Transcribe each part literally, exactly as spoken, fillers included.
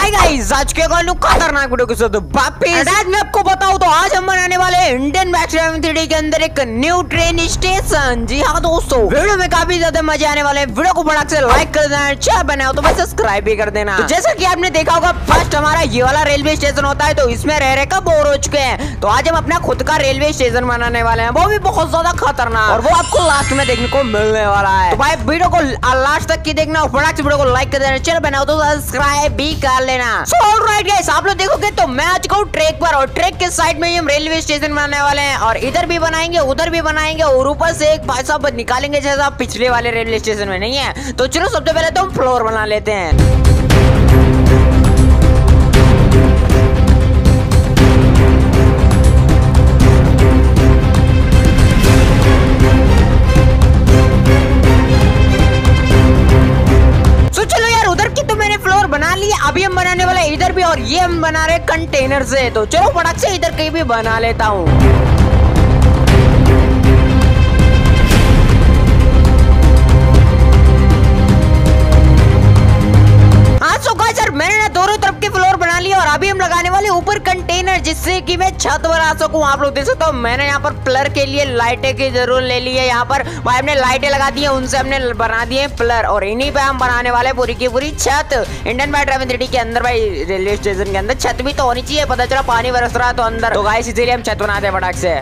Hi guys, आज के कौन खतरनाक वीडियो के साथ वापस। आज मैं आपको बताऊं तो आज हम बनाने वाले हैं Indian Max eleven three D के अंदर एक न्यू ट्रेन स्टेशन। जी हाँ दोस्तों, वीडियो में काफी ज्यादा मजे आने वाले हैं। वीडियो को बड़ा से लाइक कर देना, चैनल बनाओ तो बस सब्सक्राइब भी कर देना। तो जैसा कि आपने देखा होगा, फर्स्ट हमारा ये वाला रेलवे स्टेशन होता है, तो इसमें रह रहे का बोर हो चुके हैं। तो आज हम अपना खुद का रेलवे स्टेशन बनाने वाले हैं, वो भी बहुत ज्यादा खतरनाक, और वो आपको लास्ट में देखने को मिलने वाला है। तो भाई वीडियो को लास्ट तक की देखना और बड़ा से वीडियो को लाइक कर देना, चैनल बनाओ तो सब्सक्राइब भी कर लेना। So alright guys, आप लोग देखोगे तो मैं आज को ट्रैक पर, और ट्रैक के साइड में ही हम रेलवे स्टेशन बनाने वाले हैं, और इधर भी बनाएंगे उधर भी बनाएंगे, और ऊपर से एक भाई साहब निकालेंगे जैसा पिछले वाले रेलवे स्टेशन में नहीं है। तो चलो सबसे पहले तो हम फ्लोर बना लेते हैं। बना लिए, अभी हम बनाने वाले इधर भी, और ये हम बना रहे कंटेनर से। तो चलो फटाक से इधर कहीं भी बना लेता हूँ। मैंने ना दोनों तरफ के फ्लोर बना लिया, और अभी हम लगाने वाले ऊपर कंटेनर, जिससे कि मैं छत बना सकूं। आप लोग देख सकते हो, मैंने यहाँ पर पिलर के लिए लाइटें की जरूर ले ली है। यहाँ पर भाई हमने लाइटें लगा दी है, उनसे हमने बना दिए पिलर, और इन्हीं पे हम बनाने वाले पूरी की पूरी छत। Indian Max eleven three D के अंदर भाई रेलवे स्टेशन के अंदर छत भी तो होनी चाहिए। पता चला पानी बरस रहा है तो अंदर, तो गाइस इसीलिए हम छत बनाते हैं फटाक से।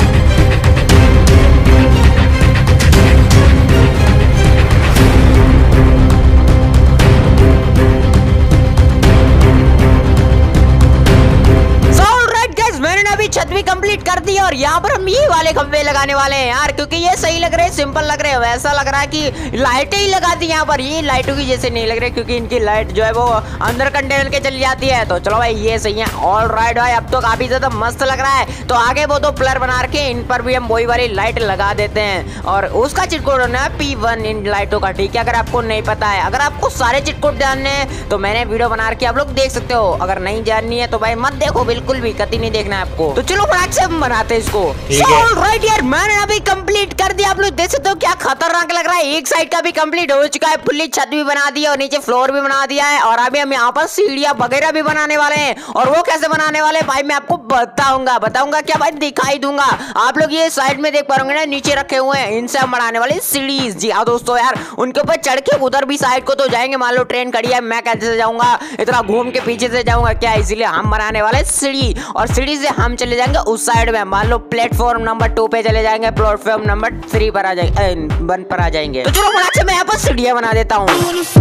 छत भी कंप्लीट कर दी, और यहाँ पर हम ये वाले खंभे लगाने वाले हैं यार, क्योंकि ये सही लग रहे हैं, सिंपल लग रहे हैं। वैसा लग रहा है कि लाइटें ही लगा दी यहाँ पर, ये लाइटों की जैसे नहीं लग रही, क्योंकि इनकी लाइट जो है वो अंदर कंटेनर के चली जाती है। तो चलो भाई ये सही है। ऑल राइट भाई, अब तो काफी ज्यादा मस्त लग रहा है। तो आगे वो दो पिलर बना रखे, इन पर भी हम वही वाली लाइट लगा देते हैं, और उसका चिटकोड होना है पी वन इन लाइटों का, ठीक है। अगर आपको नहीं पता है, अगर आपको सारे चिटकोड जानने हैं तो मैंने वीडियो बना रखी है, आप लोग देख सकते हो। अगर नहीं जाननी है तो भाई मत देखो, बिल्कुल भी कतई नहीं देखना है आपको। तो चलो फटाक से बनाते हैं इसको। so, right यार, मैंने अभी कंप्लीट कर दिया। आप लोग देख सकते हो क्या खतरनाक लग रहा है। एक साइड का भी कंप्लीट हो चुका है, फुल्ली छत भी बना दी है, और नीचे फ्लोर भी बना दिया है, और अभी हम यहाँ पर सीढ़ियां वगैरह भी बनाने वाले हैं। और वो कैसे बनाने वाले भाई मैं आपको बताऊंगा बताऊंगा क्या भाई, दिखाई दूंगा। आप लोग ये साइड में देख पाओगे ना, नीचे रखे हुए हैं, इनसे हम बनाने वाले सीढ़ी। जी हाँ दोस्तों यार, उनके ऊपर चढ़ के उधर भी साइड को तो जाएंगे। मान लो ट्रेन खड़ी है, मैं कैसे जाऊंगा, इतना घूम के पीछे से जाऊंगा क्या, इसीलिए हम बनाने वाले सीढ़ी, और सीढ़ी से हम चले जाएंगे उस साइड में। मान लो प्लेटफॉर्म नंबर टू पे चले जाएंगे, प्लेटफॉर्म नंबर थ्री पर आ जाएंगे, वन पर आ जाएंगे। तो चलो फटाक से मैं यहाँ पर सीढ़ियां बना देता हूँ।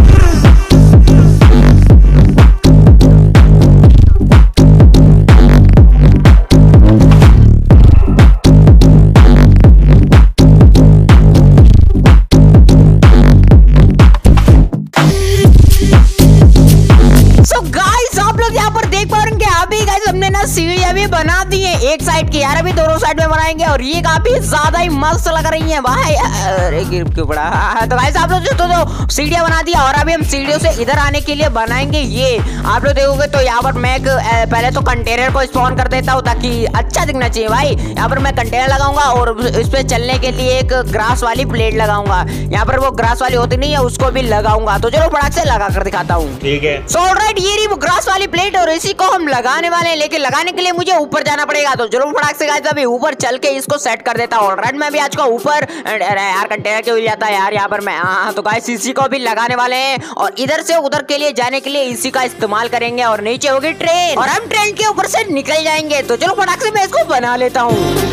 सीढ़ियां भी बना दी है एक साइड की यार, अभी दोनों साइड में बनाएंगे, और ये काफी ज्यादा ही मस्त लग रही हैं भाई। अरे गिर क्यों पड़ा। तो गाइस आप लोग तो, तो सीढ़ियां बना दिया, और अभी हम सीढ़ियों से इधर आने के लिए बनाएंगे ये। आप लोग देखोगे तो यहाँ पर मैं पहले तो कंटेनर को स्पॉन कर देता हूँ, ताकि अच्छा दिखना चाहिए भाई। यहाँ पर मैं कंटेनर लगाऊंगा, और इस पे चलने के लिए एक ग्रास वाली प्लेट लगाऊंगा। यहाँ पर वो ग्रास वाली होती नहीं है, उसको भी लगाऊंगा। तो चलो फटाक से लगा कर दिखाता हूँ, ठीक है। सो ऑलराइट, ये रही वो ग्रास वाली प्लेट, और इसी को हम लगाने वाले हैं, लेकिन लगाने के लिए मुझे ऊपर जाना पड़ेगा। तो चलो फटाक से गाइस अभी ऊपर चल के इसको सेट कर देता हूँ। ऑलराइट, मैं भी आज को ऊपर, यार कंटेनर क्यों जाता है यार यहाँ पर मैं। हाँ तो गाइस इसी को भी लगाने वाले हैं, और इधर से उधर के लिए जाने के लिए इसी का इस्तेमाल करेंगे, और नीचे होगी ट्रेन, और हम ट्रेन के ऊपर से निकल जाएंगे। तो चलो फटाक से मैं इसको बना लेता हूँ।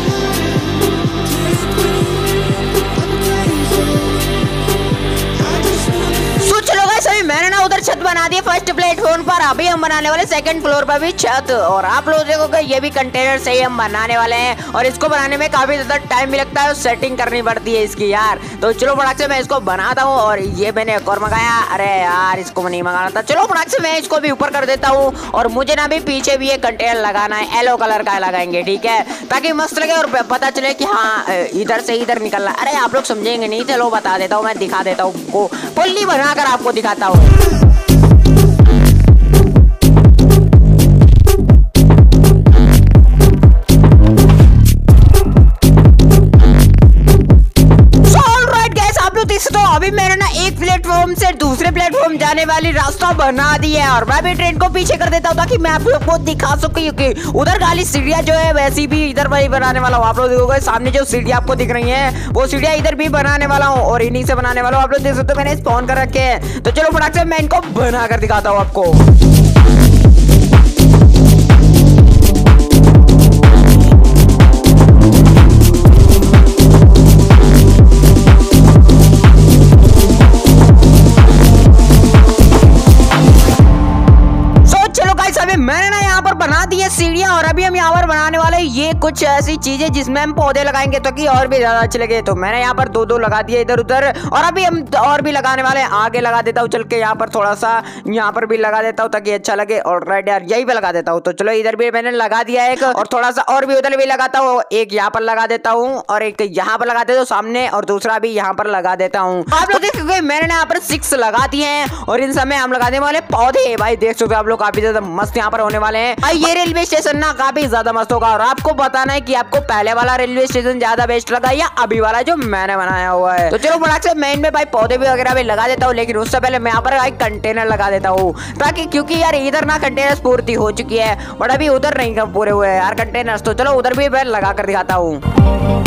मैंने ना उधर छत बना दी फर्स्ट प्लेटफॉर्म पर, अभी हम बनाने वाले सेकंड फ्लोर पर भी छत। और आप लोग देखोगे ये भी कंटेनर से ही हम बनाने वाले हैं, और इसको बनाने में काफी ज्यादा टाइम भी लगता है, और सेटिंग करनी पड़ती है इसकी यार। तो चलो फटाक से मैं इसको बनाता हूँ। और ये मैंने एक और मंगाया, अरे यार इसको नहीं मंगाना था। चलो फटाक से मैं इसको भी ऊपर कर देता हूँ, और मुझे ना भी पीछे भी एक कंटेनर लगाना है, येलो कलर का लगाएंगे, ठीक है, ताकि मस्त लगे और पता चले कि हाँ इधर से इधर निकलना। अरे आप लोग समझेंगे नहीं, चलो बता देता हूँ, मैं दिखा देता हूँ, पुल्ली बनाकर आपको दिखाता हूँ। So, all right, guys, आप लोग देख सकते हो अभी मैंने ना एक प्लेटफॉर्म से दूसरे प्लेटफॉर्म प्लेटफॉर्म जाने वाली रास्ता बना दी है और मैं भी ट्रेन को पीछे कर देता हूँ ताकि मैं आप लोग को दिखा सकूं कि उधर खाली सीढ़ियां जो है वैसी भी इधर वही बनाने वाला हूँ। आप लोग देखोगे सामने जो सीढ़ियां आपको दिख रही है वो सीढ़ियां इधर भी बनाने वाला हूँ और इन्हीं से बनाने वाला हूँ। आप लोग देख सकते हो मैंने स्पॉन कर रखे हैं। तो चलो फटाक से मैं इनको बना कर दिखाता हूँ आपको। मैंने ना यहाँ पर बना दी है सीढ़ियाँ और अभी हम यहाँ पर बनाने वाले ये कुछ ऐसी चीजें जिसमें हम पौधे लगाएंगे तो कि और भी ज्यादा अच्छे लगे। तो मैंने यहाँ पर दो दो लगा दिए इधर उधर और अभी हम और भी लगाने वाले हैं। आगे लगा देता हूँ चल के यहाँ पर थोड़ा सा यहाँ पर भी लगा देता हूँ ताकि अच्छा लगे। और राइट यार यही पे लगा देता हूँ। तो चलो इधर भी मैंने लगा दिया एक और थोड़ा सा और भी उधर भी लगाता हूँ। एक यहाँ पर लगा देता हूँ और एक यहाँ पर लगा देता हूँ सामने और दूसरा भी यहाँ पर लगा देता हूँ। आप लोग देखोगे मैंने यहाँ पर सिक्स लगा दिए हैं और इन समय हम लगाने वाले पौधे। भाई देख सकते हो आप लोग काफी ज्यादा मस्त यहाँ पर होने वाले हैं। ये रेलवे स्टेशन ना काफी ज्यादा मस्त होगा और आपको बताना है कि आपको पहले वाला रेलवे स्टेशन ज्यादा बेस्ट लगा या अभी वाला जो मैंने बनाया हुआ है। तो चलो फटाक से मैं इनमें भाई पौधे भी वगैरह भी लगा देता हूँ लेकिन उससे पहले मैं यहाँ पर एक कंटेनर लगा देता हूँ ताकि क्योंकि यार इधर ना कंटेनर पूर्ति हो चुकी है बट अभी उधर नहीं पूरे हुए यार कंटेनर्स। तो चलो उधर भी मैं लगा कर दिखाता हूँ।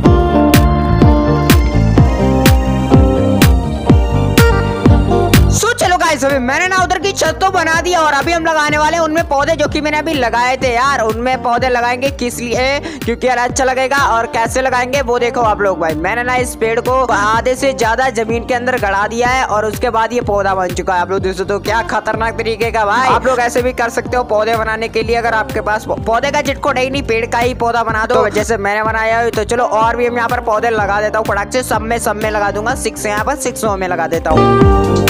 सो चलो गाइस अभी मैंने ना उधर की छत तो बना दिया और अभी हम लगाने वाले हैं उनमें पौधे जो कि मैंने अभी लगाए थे यार। उनमें पौधे लगाएंगे किस लिए क्योंकि यार अच्छा लगेगा और कैसे लगाएंगे वो देखो आप लोग। भाई मैंने ना इस पेड़ को आधे से ज्यादा जमीन के अंदर गड़ा दिया है और उसके बाद ये पौधा बन चुका है। आप लोग देखो तो क्या खतरनाक तरीके का। भाई आप लोग ऐसे भी कर सकते हो पौधे बनाने के लिए। अगर आपके पास पौधे का चिटकोट है नहीं पेड़ का ही पौधा बना दो तो जैसे मैंने बनाया है। तो चलो और भी हम यहाँ पर पौधे लगा देता हूँ फटाक से। सब में सब में लगा दूंगा सिक्स यहाँ पर सिक्स में लगा देता हूँ।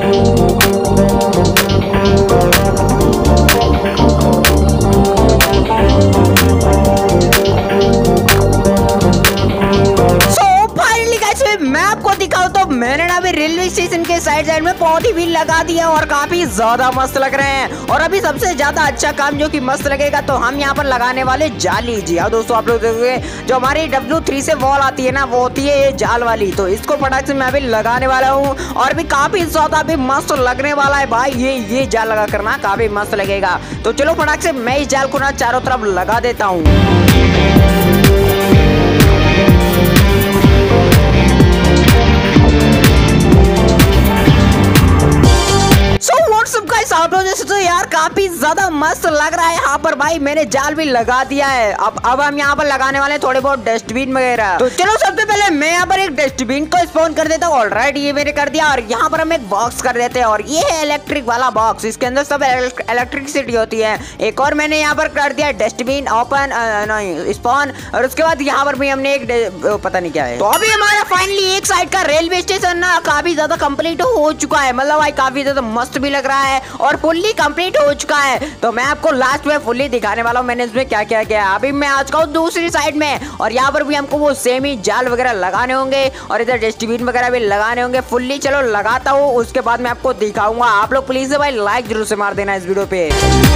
मैं आपको दिखाऊं तो मैंने ना अभी रेलवे स्टेशन के साइड साइड में पौधे भी लगा दिया और काफी ज्यादा मस्त लग रहे हैं। और अभी सबसे ज्यादा अच्छा काम जो कि मस्त लगेगा तो हम यहाँ पर लगाने वाले जाली। जी हाँ दोस्तों आप लोग देखोगे जो हमारी डब्ल्यू थ्री से वॉल आती है ना वो होती है ये जाल वाली। तो इसको फटाक से मैं अभी लगाने वाला हूँ और भी काफी ज्यादा भी मस्त लगने वाला है। भाई ये ये जाल लगा करना काफी मस्त लगेगा। तो चलो फटाक से मैं इस जाल को ना चारों तरफ लगा देता हूँ। आप लोग जैसे तो यार काफी ज्यादा मस्त लग रहा है यहाँ पर। भाई मैंने जाल भी लगा दिया है। अब अब हम यहाँ पर लगाने वाले थोड़े बहुत डस्टबिन वगैरह। तो चलो सबसे पहले मैं यहाँ पर एक डस्टबिन को स्पॉन कर देता हूँ। ऑलराइट ये मैंने कर दिया और यहाँ पर हम एक बॉक्स कर देते हैं और ये है इलेक्ट्रिक वाला बॉक्स। इसके अंदर सब इलेक्ट्रिसिटी होती है। एक और मैंने यहाँ पर कर दिया डस्टबिन ओपन नहीं स्पॉन और उसके बाद यहाँ पर भी हमने एक पता नहीं क्या है। तो अभी हमारा फाइनली एक साइड का रेलवे स्टेशन ना काफी ज्यादा कंप्लीट हो चुका है। मतलब भाई काफी ज्यादा मस्त भी लग रहा है और फुल्ली कंप्लीट हो चुका है। तो मैं आपको लास्ट में फुल्ली दिखाने वाला हूँ मैंने इसमें क्या क्या किया। अभी मैं आ चुका हूँ दूसरी साइड में और यहाँ पर भी हमको वो सेम ही जाल वगैरह लगाने होंगे और इधर डस्टबिन वगैरह भी लगाने होंगे। फुल्ली चलो लगाता हूँ उसके बाद मैं आपको दिखाऊंगा। आप लोग प्लीज भाई लाइक जरूर से मार देना इस वीडियो पे।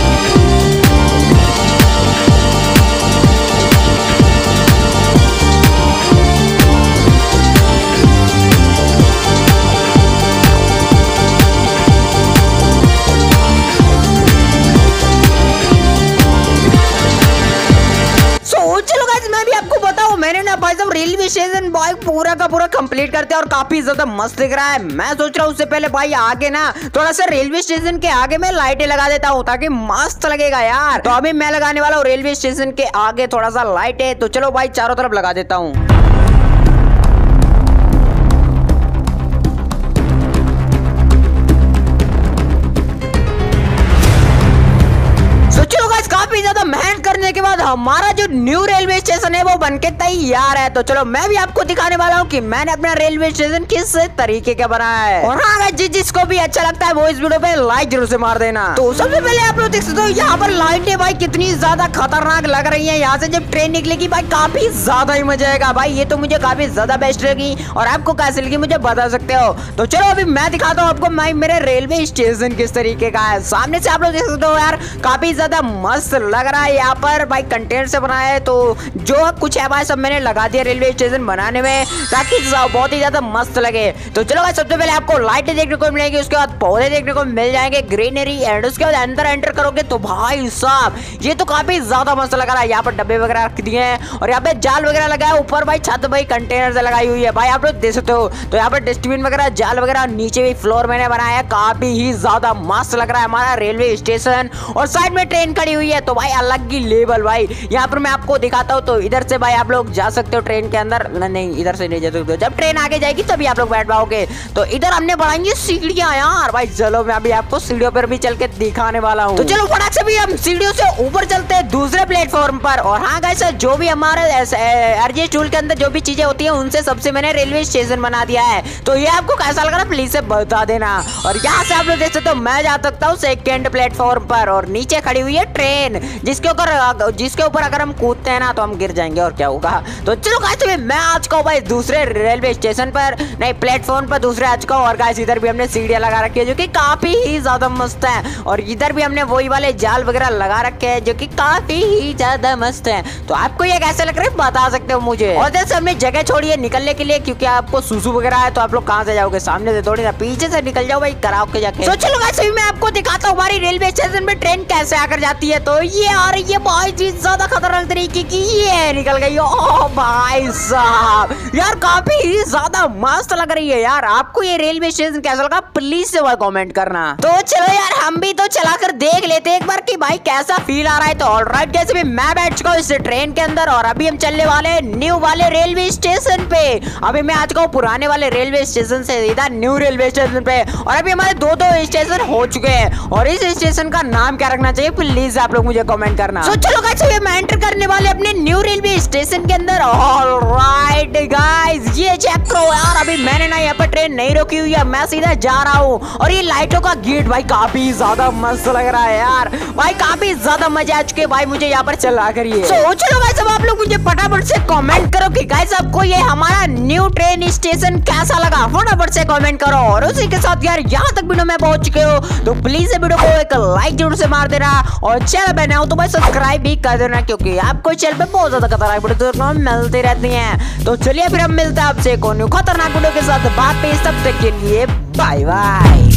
मैंने ना भाई साहब रेलवे स्टेशन भाई पूरा का पूरा कंप्लीट करते हैं और काफी ज्यादा मस्त दिख रहा है। मैं सोच रहा हूँ उससे पहले भाई आगे ना थोड़ा सा रेलवे स्टेशन के आगे में लाइटें लगा देता हूँ ताकि मस्त लगेगा यार। तो अभी मैं लगाने वाला हूँ रेलवे स्टेशन के आगे थोड़ा सा लाइट है। तो चलो भाई चारों तरफ लगा देता हूँ। काफी ज्यादा मेहनत करने के बाद हमारा जो न्यू रेलवे स्टेशन है वो बनके तैयार है। तो चलो मैं भी आपको दिखाने वाला हूँ कि मैंने अपना रेलवे स्टेशन किस तरीके का बनाया है। और हाँ जिस जिसको भी अच्छा लगता है वो इस वीडियो पे लाइक जरूर से मार देना। तो सबसे पहले आप लोग देख सकते हो यहाँ पर लाइटें भाई कितनी ज्यादा खतरनाक लग रही है। यहाँ से जब ट्रेन निकलेगी भाई काफी ज्यादा ही मजा आएगा। भाई ये तो मुझे काफी ज्यादा बेस्ट लगी और आपको कैसे लगी मुझे बता सकते हो। तो चलो अभी मैं दिखाता हूँ आपको मैं मेरे रेलवे स्टेशन किस तरीके का है। सामने से आप लोग देख सकते हो यार काफी ज्यादा मस्त लग रहा है। यहाँ पर भाई कंटेनर से बनाया है, तो जो कुछ है भाई सब मैंने लगा दिया रेलवे स्टेशन बनाने में, ताकि बहुत ही ज्यादा मस्त लगे। तो चलो भाई सबसे पहले आपको लाइटें देखने को मिलेगी, उसके बाद पौधे देखने को मिल जाएंगे, ग्रीनरी, एंड उसके बाद अंदर एंटर करोगे तो भाई साहब ये तो काफी ज्यादा मस्त लग रहा है। यहाँ पर डब्बे वगैरह रख दिए हैं और यहाँ पे जाल वगैरह लगा है, ऊपर भाई छत भाई कंटेनर से लगाई हुई है भाई, आप लोग देख सकते हो। तो यहाँ पर डस्टबिन वगैरह, जाल वगैरह, नीचे भी फ्लोर मैंने बनाया है, काफी ही ज्यादा मस्त लग रहा है हमारा रेलवे स्टेशन। और साइड में ट्रेन खड़ी हुई है, तो भाई अलग ही लेवल भाई। यहाँ पर मैं आपको दिखाता हूँ, तो इधर से भाई आप लोग जा सकते हो ट्रेन के अंदर, नहीं इधर से नहीं जा सकते, जब ट्रेन आगे जाएगी तभी आप लोग बैठ पाओगे। तो इधर हमने बढ़ाएंगे सीढ़ियां यार भाई, चलो मैं अभी आपको सीढ़ियों पर भी चल के दिखाने वाला हूँ। तो चलो फटाक से भी हम सीढ़ियों से ऊपर चलते हैं दूसरे प्लेटफॉर्म पर। और हाँ गाइस, जो भी हमारे आरजे टूल के अंदर जो भी चीजें होती है उनसे सबसे मैंने रेलवे स्टेशन बना दिया है, तो ये आपको कैसा लग रहा है प्लीज से बता देना। और यहाँ से आप लोग देख सकते हो मैं जा सकता हूँ सेकेंड प्लेटफॉर्म पर, और नीचे खड़ी हुई है ट्रेन, जिसके ऊपर जिसके ऊपर अगर हम कूदते हैं ना तो हम गिर जाएंगे और क्या होगा। तो चलो गाइस मैं आज का भाई दूसरे रेलवे स्टेशन पर, नहीं प्लेटफॉर्म पर दूसरे आज का। और गाइस इधर भी हमने सीढ़ियां लगा रखी है जो कि काफी ही ज्यादा मस्त है, और इधर भी हमने वही वाले जाल वगैरह लगा रखे हैं जो कि काफी ही ज्यादा मस्त है। तो आपको ये कैसे लग रहा है बता सकते हो मुझे। और जैसे हमने जगह छोड़ी है निकलने के लिए, क्योंकि आपको सुसु वगैरह है तो आप लोग कहाँ से जाओगे, सामने से थोड़ी ना, पीछे से निकल जाओ भाई कराओ के जाके। तो चलो गाइस मैं आपको दिखाता हूँ हमारी रेलवे स्टेशन में ट्रेन कैसे आकर जाती है। तो ये आ रही है भाई जी ज्यादा खतरनाक तरीके की, ये निकल गई। ओ भाई साहब यार काफी ही ज्यादा मस्त लग रही है यार। आपको ये रेलवे स्टेशन कैसा लगा प्लीज से भाई कमेंट करना। तो चलो यार हम भी तो चलाकर देख लेते एक बार कि भाई कैसा फील आ रहा है। तो ऑलराइट गाइस भी मैं बैठ चुका हूँ इस ट्रेन के अंदर, और अभी हम चलने वाले न्यू वाले रेलवे स्टेशन पे। अभी मैं आ चुका हूँ पुराने वाले रेलवे स्टेशन से इधर न्यू रेलवे स्टेशन पे, और अभी हमारे दो दो स्टेशन हो चुके हैं। और इस स्टेशन का नाम क्या रखना चाहिए प्लीज आप लोग मुझे कमेंट करना। तो चलो गाइस मैं एंटर करने वाले अपने न्यू रेलवे स्टेशन के अंदर। ऑलराइट गाइस ये चेक करो यार, अभी मैंने ना यहाँ पर ट्रेन नहीं रोकी हुई है, मैं सीधा जा रहा हूँ। और ये लाइटों का गेट भाई काफी ज्यादा मस्त लग रहा है यार भाई, काफी ज्यादा मजा आ चुके भाई मुझे यहाँ पर चला करिए। so, चलो गाइस अब आप लोग मुझे फटाफट से कमेंट करो कि गाइस आपको ये हमारा न्यू ट्रेन स्टेशन कैसा लगा, फटाफट से कमेंट करो। और उसी के साथ यार यहाँ तक वीडियो में पहुंच चुके हो तो प्लीज वीडियो को एक लाइक जरूर से मार देना, और चैनल पे नए हो तो भाई सब्सक्राइब भी कर देना, क्योंकि आपको चैनल पे बहुत ज्यादा खतरनाक वीडियो मिलती रहती है। तो चलिए फिर हम मिलते हैं आपसे एक और खतरनाक वीडियो के साथ, बात पे तब तक के लिए बाय बाय।